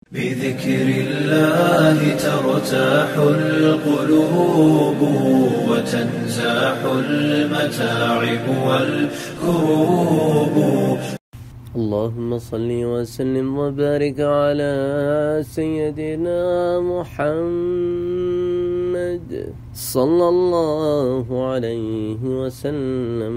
بذكر الله ترتاح القلوب وتنزاح المتاعب والكروب. اللهم صل وسلم وبارك على سيدنا محمد صلی اللہ علیہ وسلم.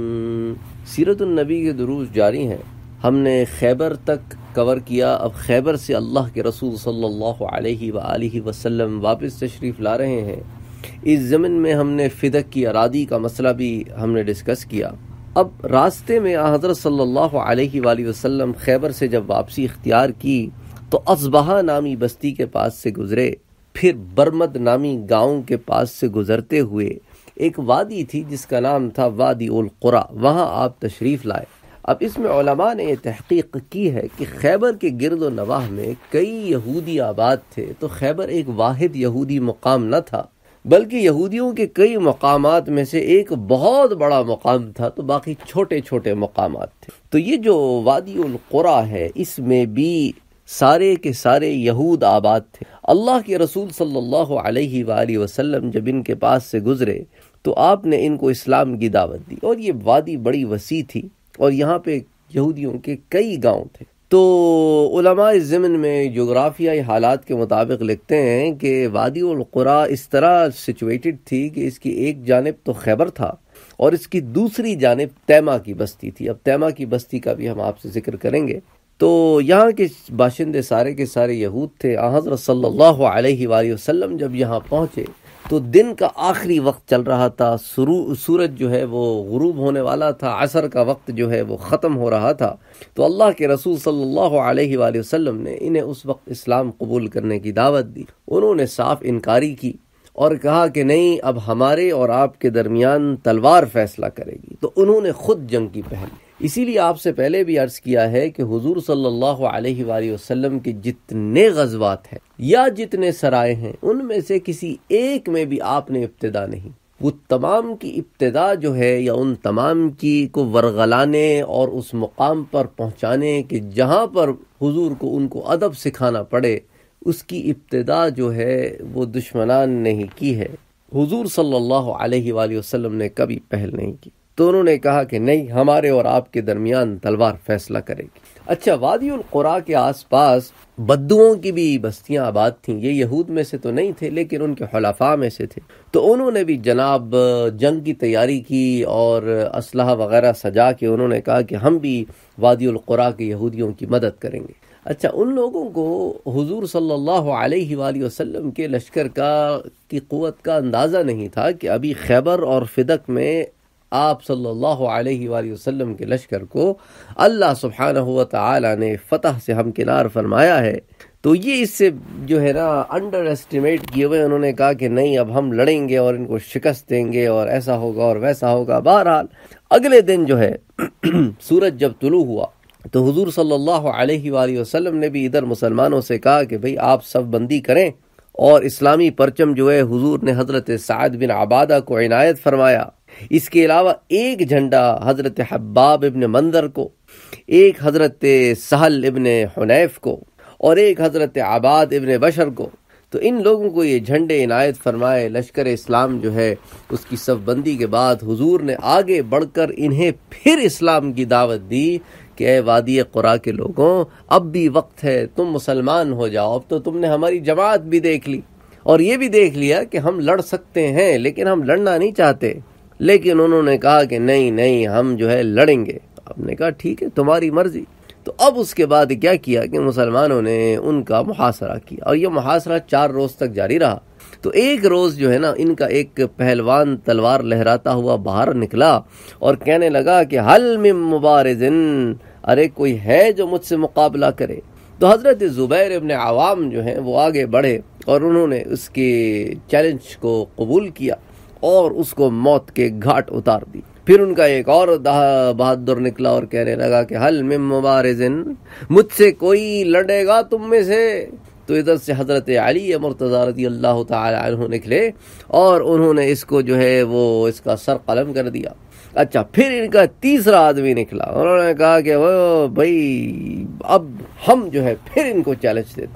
سیرت النبی کے دروس جاری ہیں. ہم نے خیبر تک کور کیا. اب خیبر سے اللہ کے رسول صلی اللہ علیہ وآلہ وسلم واپس تشریف لا رہے ہیں. اس ضمن میں ہم نے فدق کی اراضی کا مسئلہ بھی ہم نے ڈسکس کیا. اب راستے میں حضرت صلی اللہ علیہ وآلہ وسلم خیبر سے جب واپسی اختیار کی تو اصبہا نامی بستی کے پاس سے گزرے. پھر برمد نامی گاؤں کے پاس سے گزرتے ہوئے ایک وادی تھی جس کا نام تھا وادی القرا. وہاں آپ تشریف لائے. اب اس میں علماء نے یہ تحقیق کی ہے کہ خیبر کے گرد و نواح میں کئی یہودی آباد تھے، تو خیبر ایک واحد یہودی مقام نہ تھا، بلکہ یہودیوں کے کئی مقامات میں سے ایک بہت بڑا مقام تھا، تو باقی چھوٹے چھوٹے مقامات تھے. تو یہ جو وادی القرا ہے اس میں بھی سارے کے سارے یہود آباد تھے. اللہ کے رسول صلی اللہ علیہ وآلہ وسلم جب ان کے پاس سے گزرے تو آپ نے ان کو اسلام کی دعوت دی. اور یہ وادی بڑی وسیع تھی اور یہاں پہ یہودیوں کے کئی گاؤں تھے. تو علماء اس ضمن میں جغرافیائی حالات کے مطابق لکھتے ہیں کہ وادی القرا اس طرح سچویٹڈ تھی کہ اس کی ایک جانب تو خیبر تھا اور اس کی دوسری جانب تیمہ کی بستی تھی. اب تیمہ کی بستی کا بھی ہم آپ سے ذکر کریں گے. تو یہاں کے باشندے سارے کے سارے یہود تھے. حضرت صلی اللہ علیہ وآلہ وسلم جب یہاں پہنچے تو دن کا آخری وقت چل رہا تھا. سورج جو ہے وہ غروب ہونے والا تھا. عصر کا وقت جو ہے وہ ختم ہو رہا تھا. تو اللہ کے رسول صلی اللہ علیہ وآلہ وسلم نے انہیں اس وقت اسلام قبول کرنے کی دعوت دی. انہوں نے صاف انکاری کی اور کہا کہ نہیں، اب ہمارے اور آپ کے درمیان تلوار فیصلہ کرے گی. تو انہوں نے خود جنگ کی پہل. اسی لیے آپ سے پہلے بھی عرض کیا ہے کہ حضور صلی اللہ علیہ وآلہ وسلم کے جتنے غزوات ہیں یا جتنے سرائے ہیں ان میں سے کسی ایک میں بھی آپ نے ابتدا نہیں. وہ تمام کی ابتدا جو ہے یا ان تمام کی کو ورغلانے اور اس مقام پر پہنچانے کہ جہاں پر حضور کو ان کو ادب سکھانا پڑے، اس کی ابتدا جو ہے وہ دشمنان نے ہی کی ہے. حضور صلی اللہ علیہ وآلہ وسلم نے کبھی پہل نہیں کی. تو انہوں نے کہا کہ نہیں، ہمارے اور آپ کے درمیان تلوار فیصلہ کرے گی. اچھا، وادی القرا کے آس پاس بدوؤں کی بھی بستیاں آباد تھیں. یہ یہود میں سے تو نہیں تھے لیکن ان کے حلفاء میں سے تھے. تو انہوں نے بھی جناب جنگ کی تیاری کی اور اسلحہ وغیرہ سجا کے انہوں نے کہا کہ ہم بھی وادی القرا کے یہودیوں کی مدد کریں گے. اچھا، ان لوگوں کو حضور صلی اللہ علیہ وآلہ وسلم کے لشکر کی قوت کا اندازہ نہیں تھا کہ ابھی خیبر اور فدق میں آپ صلی اللہ علیہ وآلہ وسلم کے لشکر کو اللہ سبحانہ و تعالی نے فتح سے ہمکنار فرمایا ہے. تو یہ اس سے جو ہے نا انڈر اسٹیمیٹ کیے ہوئے انہوں نے کہا کہ نہیں، اب ہم لڑیں گے اور ان کو شکست دیں گے اور ایسا ہوگا اور ویسا ہوگا. بہرحال اگلے دن جو ہے سورج جب طلوع ہوا تو حضور صلی اللہ علیہ وآلہ وسلم نے بھی ادھر مسلمانوں سے کہا کہ بھئی آپ صف بندی کریں، اور اسلامی پرچم جو ہے حضور نے حضرت سعد بن عبادہ کو عنایت فرمایا. اس کے علاوہ ایک جھنڈا حضرت حباب ابن منظر کو، ایک حضرت سہل ابن حنیف کو اور ایک حضرت عباد ابن بشر کو. تو ان لوگوں کو یہ جھنڈے عنایت فرمائے. لشکر اسلام جو ہے اس کی صف بندی کے بعد حضور نے آگے بڑھ کر انہیں پھر اسلام کی دعوت دی کہ اے وادی قرا کے لوگوں، اب بھی وقت ہے، تم مسلمان ہو جاؤ. اب تو تم نے ہماری جماعت بھی دیکھ لی اور یہ بھی دیکھ لیا کہ ہم لڑ سکتے ہیں لیکن ہم لڑنا نہیں چاہتے. لیکن انہوں نے کہا کہ نہیں ہم جو ہے لڑیں گے. آپ نے کہا ٹھیک ہے، تمہاری مرضی. تو اب اس کے بعد کیا کیا کہ مسلمانوں نے ان کا محاصرہ کیا اور یہ محاصرہ 4 روز تک جاری رہا. تو ایک روز جو ہے نا ان کا ایک پہلوان تلوار لہراتا ہوا باہر نکلا اور کہنے لگا کہ حل من مبارزن، ارے کوئی ہے جو مجھ سے مقابلہ کرے. تو حضرت زبیر ابن عوام جو ہیں وہ آگے بڑھے اور انہوں نے اس کے چیلنج کو قبول کیا اور اس کو موت کے گھاٹ اتار دی. پھر ان کا ایک اور بہادر نکلا اور کہنے لگا کہ حل من مبارزن، مجھ سے کوئی لڑے گا تم میں سے؟ تو ادھر سے حضرت علی مرتضی رضی اللہ تعالی عنہ نکلے اور انہوں نے اس کو جو ہے وہ اس کا سر قلم کر دیا. اچھا، پھر ان کا تیسرا آدمی نکلا، انہوں نے کہا کہ وہ بھائی اب ہم جو ہے پھر ان کو چیلنج دیتے ہیں.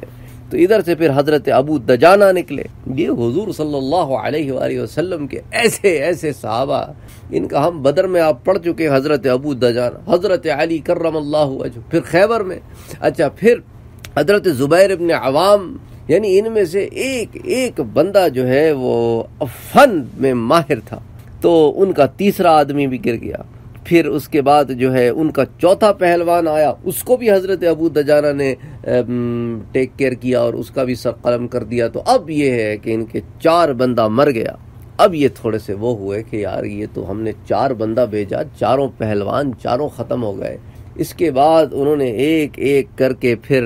تو ادھر سے پھر حضرت ابو دجانہ نکلے. یہ حضور صلی اللہ علیہ وآلہ وسلم کے ایسے ایسے صحابہ، ان کا ہم بدر میں آپ پڑھ چکے، حضرت ابو دجانہ، حضرت علی کرم اللہ وجہ، پھر خیبر میں، اچھا پھر حضرت زبیر ابن عوام، یعنی ان میں سے ایک ایک بندہ جو ہے وہ فن میں ماہر تھا. تو ان کا تیسرا آدمی بھی گر گیا. پھر اس کے بعد جو ہے ان کا چوتھا پہلوان آیا، اس کو بھی حضرت ابو دجانہ نے ٹیک کیئر کیا اور اس کا بھی سر قلم کر دیا. تو اب یہ ہے کہ ان کے 4 بندہ مر گیا. اب یہ تھوڑے سے وہ ہوئے کہ یار یہ تو ہم نے 4 بندہ بھیجا، 4 پہلوان 4 ختم ہو گئے. اس کے بعد انہوں نے ایک ایک کر کے پھر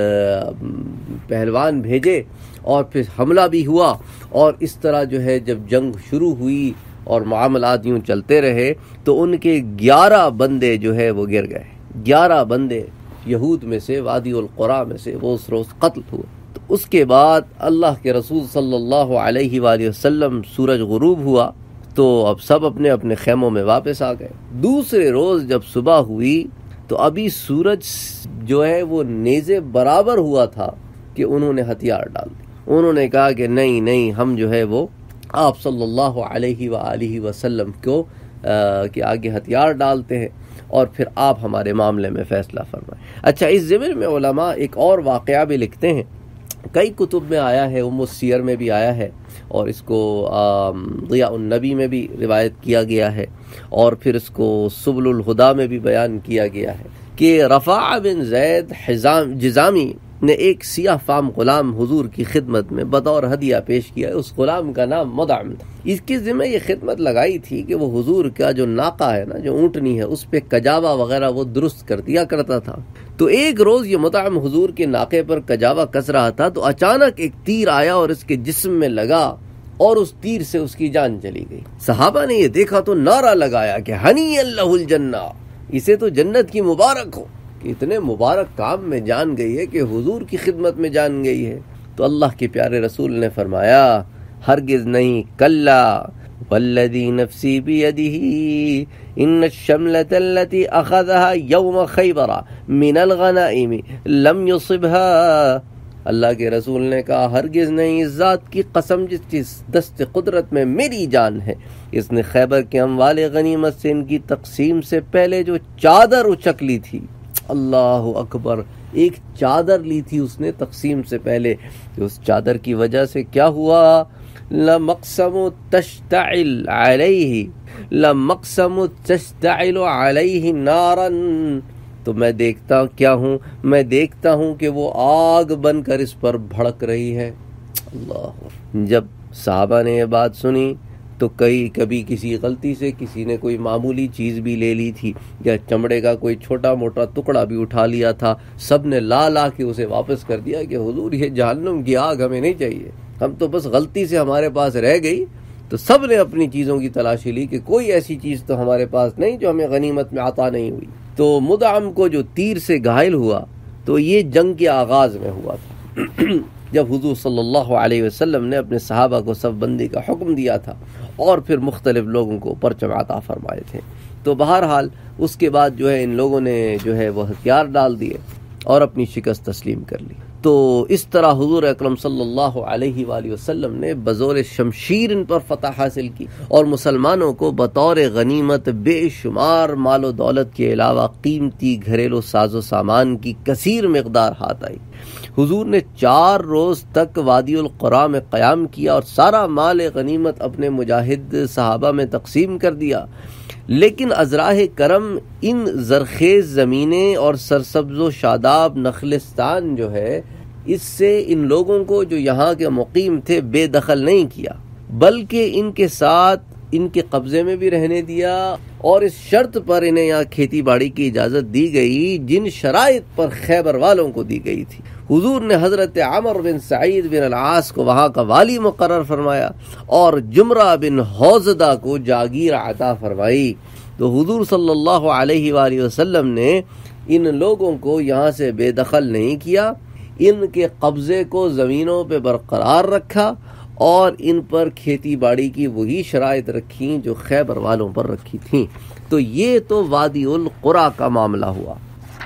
پہلوان بھیجے اور پھر حملہ بھی ہوا. اور اس طرح جو ہے جب جنگ شروع ہوئی اور معاملات یوں چلتے رہے تو ان کے 11 بندے جو ہے وہ گر گئے. 11 بندے یہود میں سے، وادی القریٰ میں سے، وہ اس روز قتل ہوئے. تو اس کے بعد اللہ کے رسول صلی اللہ علیہ وآلہ وسلم، سورج غروب ہوا تو اب سب اپنے اپنے خیموں میں واپس آ گئے. دوسرے روز جب صبح ہوئی تو ابھی سورج جو ہے وہ نیزے برابر ہوا تھا کہ انہوں نے ہتھیار ڈال دی. انہوں نے کہا کہ نہیں ہم جو ہے وہ آپ صلی اللہ علیہ وآلہ وسلم کو کہ آگے ہتھیار ڈالتے ہیں اور پھر آپ ہمارے معاملے میں فیصلہ فرمائیں. اچھا، اس ضمن میں علماء ایک اور واقعہ بھی لکھتے ہیں، کئی کتب میں آیا ہے، ام السیر میں بھی آیا ہے اور اس کو ضیاء النبی میں بھی روایت کیا گیا ہے اور پھر اس کو سبل الہدی میں بھی بیان کیا گیا ہے کہ رفاع بن زید جزامی نے ایک سیاہ فام غلام حضور کی خدمت میں بطور ہدیہ پیش کیا. اس غلام کا نام مدعم تھا. اس کے ذمہ یہ خدمت لگائی تھی کہ وہ حضور کا جو ناقہ ہے نا، جو اونٹنی ہے، اس پہ کجاوا وغیرہ وہ درست کر دیا کرتا تھا. تو ایک روز یہ مدعم حضور کے ناقے پر کجاوا کس رہا تھا تو اچانک ایک تیر آیا اور اس کے جسم میں لگا اور اس تیر سے اس کی جان چلی گئی. صحابہ نے یہ دیکھا تو نعرہ لگایا کہ ہنی اللہ الجنہ، اسے تو جنت کی مبارک ہو کہ اتنے مبارک کام میں جان گئی ہے کہ حضور کی خدمت میں جان گئی ہے. تو اللہ کے پیارے رسول نے فرمایا ہرگز نہیں، کلا والذی نفسی بیدہ ان الشملۃ التي اخذها یوم خیبر من الغنائم لم یصبها. اللہ کے رسول نے کہا ہرگز نہیں، اس ذات کی قسم جس کی دست قدرت میں میری جان ہے، اس نے خیبر کے اموال غنیمت سے ان کی تقسیم سے پہلے جو چادر اچک لی تھی، اللہ اکبر، ایک چادر لی تھی اس نے تقسیم سے پہلے، کہ اس چادر کی وجہ سے کیا ہوا، لمقسم تشتعل علیہ نارا. تو میں دیکھتا ہوں کہ وہ آگ بن کر اس پر بھڑک رہی ہے. اللہ. جب صحابہ نے یہ بات سنی تو کبھی کسی غلطی سے کسی نے کوئی معمولی چیز بھی لے لی تھی یا چمڑے کا کوئی چھوٹا موٹا ٹکڑا بھی اٹھا لیا تھا، سب نے لا کے اسے واپس کر دیا کہ حضور یہ جہنم کی آگ ہمیں نہیں چاہیے، ہم تو بس غلطی سے ہمارے پاس رہ گئی. تو سب نے اپنی چیزوں کی تلاشی لی کہ کوئی ایسی چیز تو ہمارے پاس نہیں جو ہمیں غنیمت میں عطا نہیں ہوئی. تو مدعم کو جو تیر سے گھائل ہوا تو یہ جنگ کے آغاز میں ہوا تھا جب حضور صلی اللہ علیہ وسلم نے اپنے صحابہ کو صف بندی کا حکم دیا تھا اور پھر مختلف لوگوں کو پرچم عطا فرمائے تھے. تو بہرحال اس کے بعد جو ہے ان لوگوں نے جو ہے وہ ہتھیار ڈال دیے اور اپنی شکست تسلیم کر لی. تو اس طرح حضور اکرم صلی اللہ علیہ وآلہ وسلم نے بزور شمشیر ان پر فتح حاصل کی اور مسلمانوں کو بطور غنیمت بے شمار مال و دولت کے علاوہ قیمتی گھریلو ساز و سامان کی کثیر مقدار ہاتھ آئی. حضور نے 4 روز تک وادی القریٰ میں قیام کیا اور سارا مال غنیمت اپنے مجاہد صحابہ میں تقسیم کر دیا. لیکن ازراہ کرم ان زرخیز زمینیں اور سرسبز و شاداب نخلستان جو ہے اس سے ان لوگوں کو جو یہاں کے مقیم تھے بے دخل نہیں کیا، بلکہ ان کے ساتھ ان کے قبضے میں بھی رہنے دیا اور اس شرط پر انہیں یہاں کھیتی باڑی کی اجازت دی گئی جن شرائط پر خیبر والوں کو دی گئی تھی. حضور نے حضرت عمر بن سعید بن العاص کو وہاں کا والی مقرر فرمایا اور جمرہ بن حوزدہ کو جاگیر عطا فرمائی. تو حضور صلی اللہ علیہ وآلہ وسلم نے ان لوگوں کو یہاں سے بے دخل نہیں کیا، ان کے قبضے کو زمینوں پہ برقرار رکھا اور ان پر کھیتی باڑی کی وہی شرائط رکھیں جو خیبر والوں پر رکھی تھیں. تو یہ تو وادی القریٰ کا معاملہ ہوا.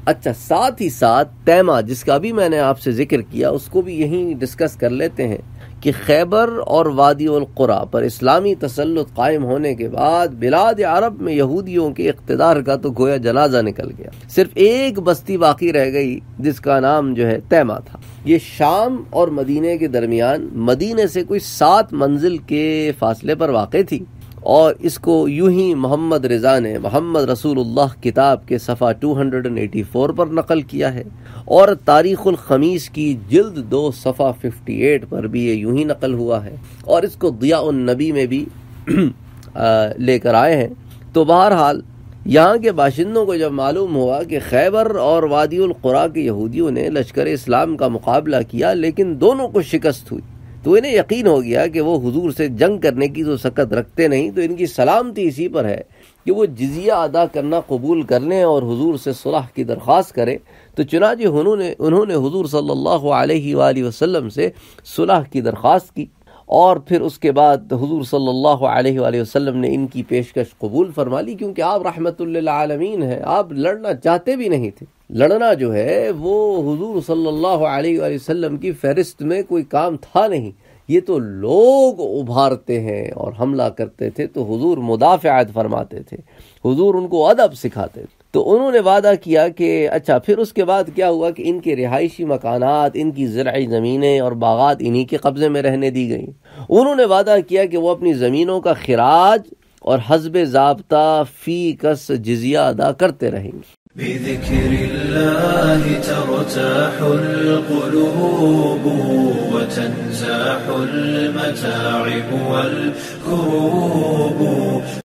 اچھا، ساتھ ہی ساتھ تیمہ جس کا بھی میں نے آپ سے ذکر کیا، اس کو بھی یہیں ڈسکس کر لیتے ہیں کہ خیبر اور وادی القریٰ پر اسلامی تسلط قائم ہونے کے بعد بلاد عرب میں یہودیوں کے اقتدار کا تو گویا جنازہ نکل گیا، صرف ایک بستی باقی رہ گئی جس کا نام جو ہے تیمہ تھا۔ یہ شام اور مدینے کے درمیان، مدینے سے کوئی 7 منزل کے فاصلے پر واقع تھی، اور اس کو یوں ہی محمد رضا نے محمد رسول اللہ کتاب کے صفحہ 284 پر نقل کیا ہے، اور تاریخ الخمیس کی جلد 2 صفحہ 58 پر بھی یہ یوں ہی نقل ہوا ہے، اور اس کو ضیاء النبی میں بھی لے کر آئے ہیں۔ تو بہرحال یہاں کے باشندوں کو جب معلوم ہوا کہ خیبر اور وادی القریٰ کے یہودیوں نے لشکر اسلام کا مقابلہ کیا لیکن دونوں کو شکست ہوئی، تو انہیں یقین ہو گیا کہ وہ حضور سے جنگ کرنے کی تو سکت رکھتے نہیں، تو ان کی سلامتی اسی پر ہے کہ وہ جزیہ ادا کرنا قبول کر لیں اور حضور سے صلح کی درخواست کریں۔ تو چنانچہ انہوں نے حضور صلی اللہ علیہ وآلہ وسلم سے صلح کی درخواست کی، اور پھر اس کے بعد حضور صلی اللہ علیہ وآلہ وسلم نے ان کی پیشکش قبول فرما لی، کیونکہ آپ رحمت للعالمین ہیں، آپ لڑنا چاہتے بھی نہیں تھے۔ لڑنا جو ہے وہ حضور صلی اللہ علیہ وآلہ وسلم کی فہرست میں کوئی کام تھا نہیں، یہ تو لوگ ابھارتے ہیں اور حملہ کرتے تھے، تو حضور مدافعت فرماتے تھے، حضور ان کو ادب سکھاتے تھے۔ تو انہوں نے وعدہ کیا کہ اچھا، پھر اس کے بعد کیا ہوا کہ ان کے رہائشی مکانات، ان کی زرعی زمینیں اور باغات انہی کے قبضے میں رہنے دی گئیں۔ انہوں نے وعدہ کیا کہ وہ اپنی زمینوں کا خراج اور حسب ضابطہ فی کس جزیہ ادا کرتے رہیں گے۔ بذكر الله ترتاح القلوب وتنزاح المتاعب والكروب